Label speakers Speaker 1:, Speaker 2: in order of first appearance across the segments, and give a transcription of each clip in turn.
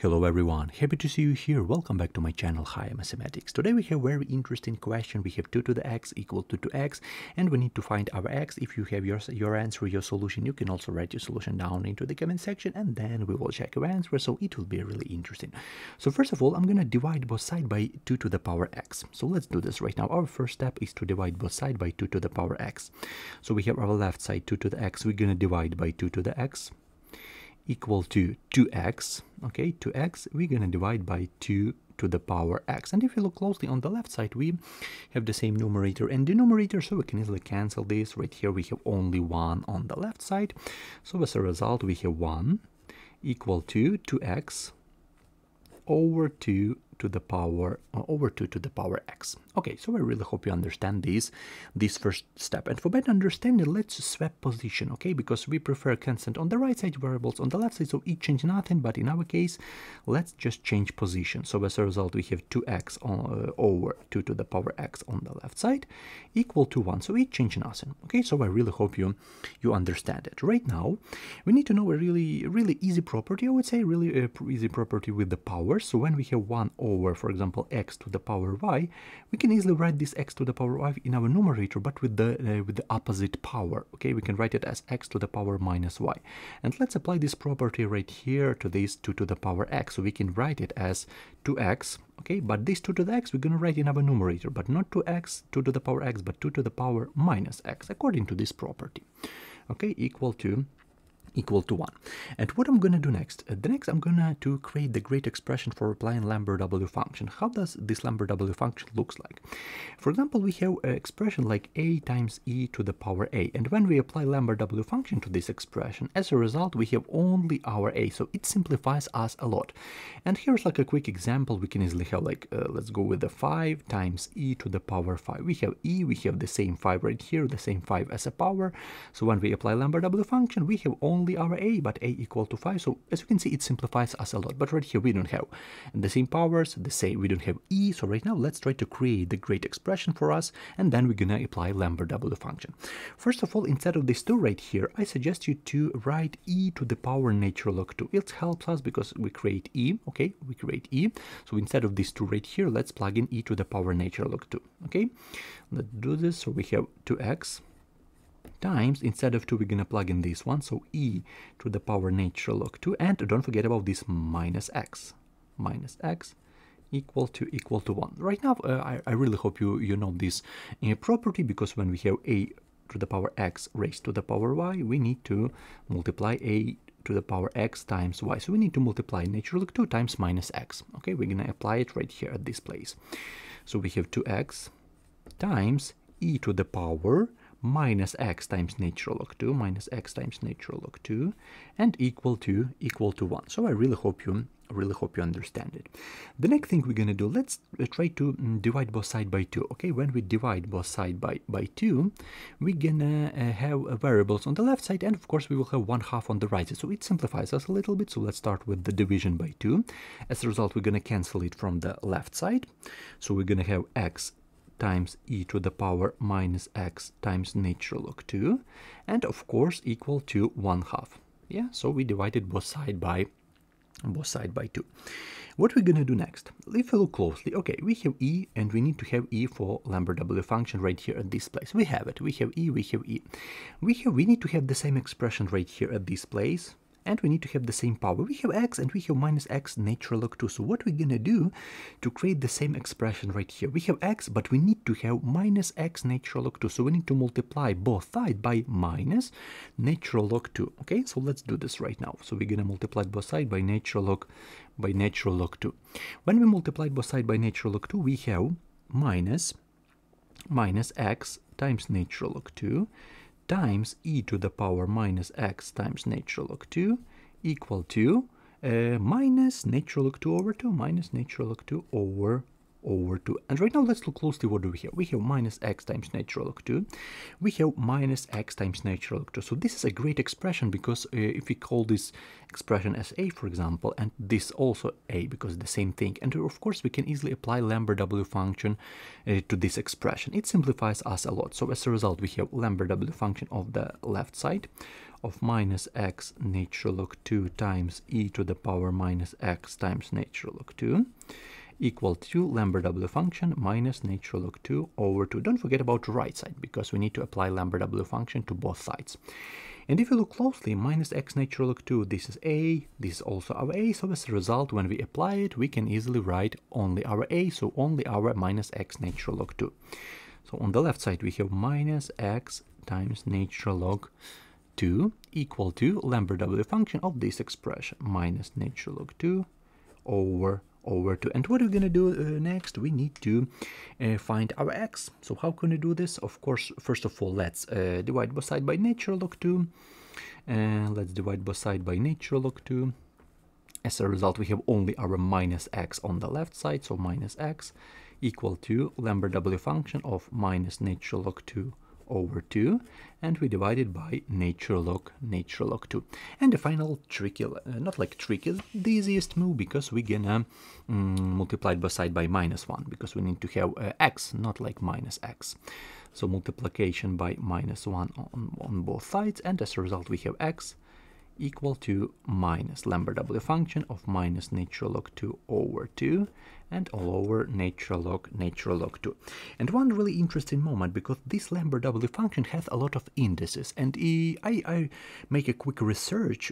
Speaker 1: Hello everyone, happy to see you here. Welcome back to my channel High Mathematics. Today we have a very interesting question. We have 2 to the x equal to 2x, and we need to find our x. If you have your answer, your solution, you can also write your solution down into the comment section, and then we will check your answer, so it will be really interesting. So first of all, I'm gonna divide both sides by 2 to the power x. So let's do this right now. Our first step is to divide both sides by 2 to the power x. So we have our left side 2 to the x. We're gonna divide by 2 to the x equal to 2x. Okay, 2x, we're going to divide by 2 to the power x. And if you look closely on the left side, we have the same numerator and denominator, so we can easily cancel this. Right here we have only 1 on the left side, so as a result we have 1 equal to 2x over 2 to the power x. Okay, so I really hope you understand this first step. And for better understanding, let's swap position, okay, because we prefer constant on the right side, variables on the left side, so it change nothing. But in our case, let's just change position. So as a result, we have 2x over 2 to the power x on the left side equal to 1, so it change nothing. Okay, so I really hope you understand it. Right now we need to know a really easy property, I would say, really easy property with the powers. So when we have 1 over, for example, x to the power y, we can easily write this x to the power y in our numerator, but with the opposite power. Okay, we can write it as x to the power minus y. And let's apply this property right here to this 2 to the power x. So we can write it as 2x. Okay, but this 2 to the x we're going to write in our numerator, but not 2x, 2 to the power x, but 2 to the power minus x, according to this property. Okay, equal to 1. And what I'm going to do next? The next I'm going to create the great expression for applying Lambert W function. How does this Lambert W function looks like? For example, we have an expression like a times e to the power a, and when we apply Lambert W function to this expression, as a result we have only our a, so it simplifies us a lot. And here's like a quick example. We can easily have like let's go with the 5 times e to the power 5. We have e, we have the same 5 right here, the same 5 as a power, so when we apply Lambert W function we have only our a, but a equal to 5. So as you can see, it simplifies us a lot. But right here we don't have the same powers, the same, we don't have e. So right now let's try to create the great expression for us, and then we're gonna apply Lambert W function. First of all, instead of this 2 right here, I suggest you to write e to the power natural log 2. It helps us because we create e. Okay, we create e. So instead of this 2 right here, let's plug in e to the power natural log 2. Okay, let's do this. So we have 2x times, instead of 2 we're gonna plug in this one, so e to the power natural log 2, and don't forget about this minus x equal to 1. Right now I really hope you know this property, because when we have a to the power x raised to the power y, we need to multiply a to the power x times y, so we need to multiply natural log 2 times minus x. Okay, we're gonna apply it right here at this place. So we have 2x times e to the power minus x times natural log 2, minus x times natural log 2, and equal to 1. So I really hope you understand it. The next thing we're gonna do, let's try to divide both sides by 2. Okay, when we divide both sides by 2, we're gonna have variables on the left side, and of course we will have 1/2 on the right side, so it simplifies us a little bit. So let's start with the division by 2. As a result, we're gonna cancel it from the left side, so we're gonna have x times e to the power minus x times natural log 2, and of course equal to 1/2. Yeah, so we divided both sides by 2. What we're gonna do next? If you look closely, okay, we have e, and we need to have e for Lambert W function right here at this place. We have it. We have e. We need to have the same expression right here at this place, and we need to have the same power. We have x and we have minus x natural log 2. So what we're gonna do to create the same expression right here? We have x, but we need to have minus x natural log 2. So we need to multiply both sides by minus natural log 2. Okay, so let's do this right now. So we're gonna multiply both sides by natural log 2. When we multiply both sides by natural log 2, we have minus x times natural log 2 times e to the power minus x times natural log 2 equal to minus natural log 2 over 2, minus natural log 2 over over 2. And right now let's look closely. What do we have? We have minus x times natural log 2. We have minus x times natural log 2. So this is a great expression because if we call this expression as a, for example, and this also a because it's the same thing, and of course we can easily apply Lambert W function to this expression. It simplifies us a lot. So as a result we have Lambert W function of the left side of minus x natural log 2 times e to the power minus x times natural log 2 equal to Lambert W function minus natural log 2 over 2. Don't forget about the right side because we need to apply Lambert W function to both sides. And if you look closely, minus x natural log 2, this is a, this is also our a, so as a result when we apply it we can easily write only our a, so only our minus x natural log 2. So on the left side we have minus x times natural log 2 equal to Lambert W function of this expression minus natural log 2 over 2. And what are we going to do next? We need to find our x. So how can we do this? Of course, first of all, let's divide both sides by natural log 2. Let's divide both sides by natural log 2. As a result, we have only our minus x on the left side, so minus x equal to Lambert W function of minus natural log 2 over 2, and we divide it by natural log 2. And the final tricky, not like tricky, the easiest move, because we're gonna multiply both sides by minus 1, because we need to have x, not like minus x. So multiplication by minus 1 on both sides, and as a result we have x equal to minus Lambert W function of minus natural log 2 over 2 and all over natural log 2. And one really interesting moment, because this Lambert W function has a lot of indices, and I made a quick research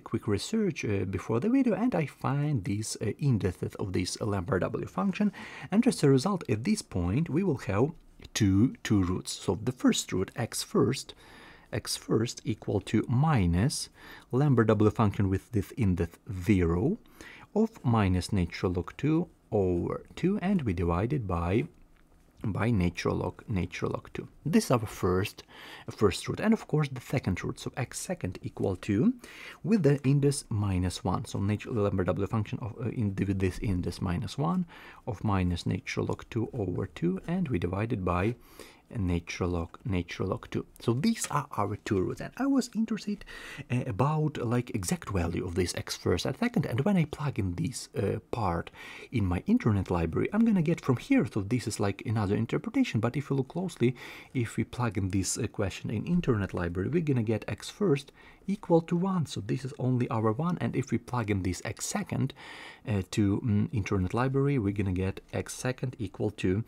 Speaker 1: before the video, and I find these indices of this Lambert W function, and as a result at this point we will have two roots. So the first root, x first equal to minus Lambert W function with this index 0 of minus natural log 2 over 2, and we divide it by natural log 2. This is our first root, and of course the second root, so x second equal to, with the index minus 1, so natural Lambert W function of with this index minus 1 of minus natural log 2 over 2, and we divide it by natural log 2. So these are our two roots, and I was interested about like exact value of this x first and second, and when I plug in this part in my internet library, I'm gonna get from here. So this is like another interpretation, but if you look closely, if we plug in this question in internet library, we're gonna get x first equal to 1. So this is only our 1, and if we plug in this x second to internet library, we're gonna get x second equal to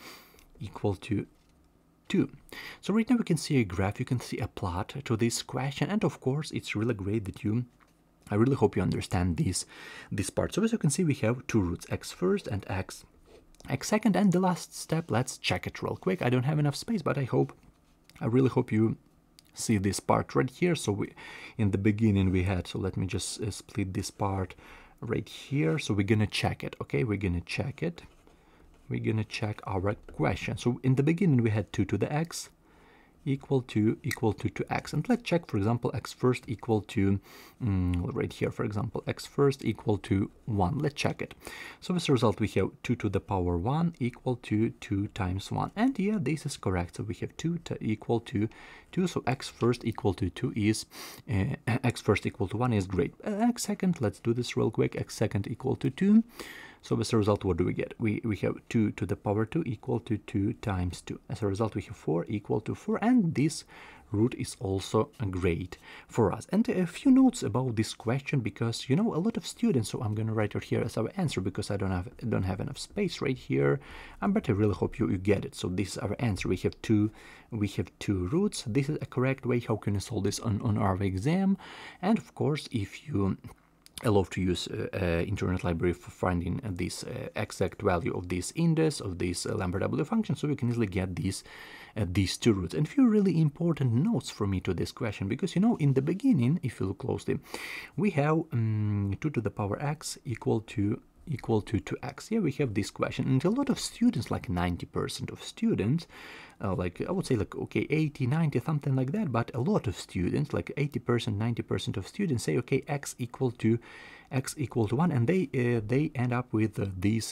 Speaker 1: 2. So right now we can see a graph, you can see a plot to this question, and of course it's really great that I really hope you understand this part. So as you can see we have two roots, x first and x second, and the last step, let's check it real quick. I don't have enough space, but I really hope you see this part right here. So in the beginning we had, so let me just split this part right here. So we're gonna check it, okay? We're gonna check it. We're gonna check our question. So in the beginning we had 2 to the x equal to 2x, and let's check, for example, x first equal to right here, for example, x first equal to 1. Let's check it. So as a result we have 2 to the power 1 equal to 2 times 1, and yeah, this is correct. So we have 2 equal to 2, so x first equal to 2 is x first equal to 1 is great. X second, let's do this real quick. X second equal to 2. So as a result, what do we get? We have 2 to the power 2 equal to 2 times 2. As a result, we have 4 equal to 4, and this root is also great for us. And a few notes about this question, because you know a lot of students, so I'm going to write it here as our answer because I don't have enough space right here, but I really hope you get it. So this is our answer. We have two roots. This is a correct way. How can you solve this on our exam? And of course, if you love to use internet library for finding this exact value of this index of this Lambert W function, so you can easily get these two roots. And a few really important notes for me to this question, because you know in the beginning, if you look closely, we have 2 to the power x equal to 2x. Yeah, we have this question, and a lot of students, like 90% of students, like I would say like okay 80, 90, something like that, but a lot of students, like 80%, 90% of students say okay x equal to x equal to 1, and they end up with this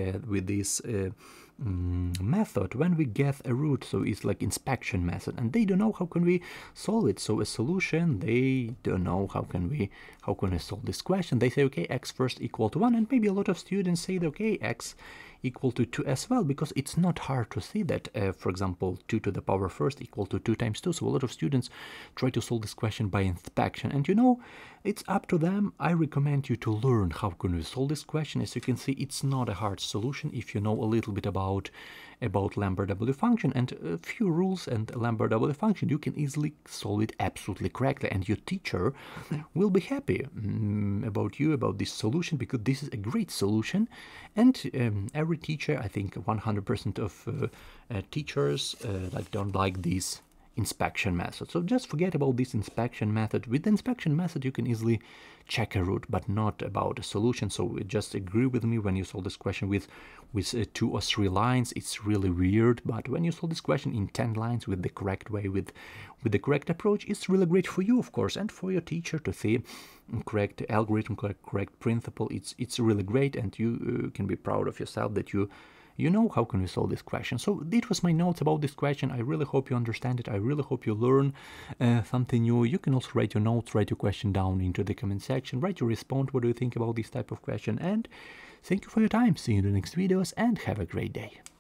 Speaker 1: method when we get a root. So it's like inspection method, and they don't know how can we solve it. So a solution, they don't know how can we solve this question. They say, okay, x first equal to 1, and maybe a lot of students say, okay, x equal to 2 as well, because it's not hard to see that, for example, 2 to the power first equal to 2 times 2. So a lot of students try to solve this question by inspection, and you know, it's up to them. I recommend you to learn how can we solve this question. As you can see, it's not a hard solution if you know a little bit about Lambert-W function and a few rules and Lambert-W function. You can easily solve it absolutely correctly, and your teacher will be happy about this solution, because this is a great solution. And every teacher, I think 100% of teachers don't like this inspection method. So just forget about this inspection method. With the inspection method, you can easily check a root, but not about a solution. So just agree with me, when you solve this question with 2 or 3 lines, it's really weird. But when you solve this question in 10 lines with the correct way, with the correct approach, it's really great for you, of course, and for your teacher to see correct algorithm, correct principle. It's really great, and you can be proud of yourself that you know how can we solve this question. So it was my notes about this question. I really hope you understand it. I really hope you learn something new. You can also write your notes, write your question down into the comment section, write your response, what do you think about this type of question, and thank you for your time. See you in the next videos, and have a great day.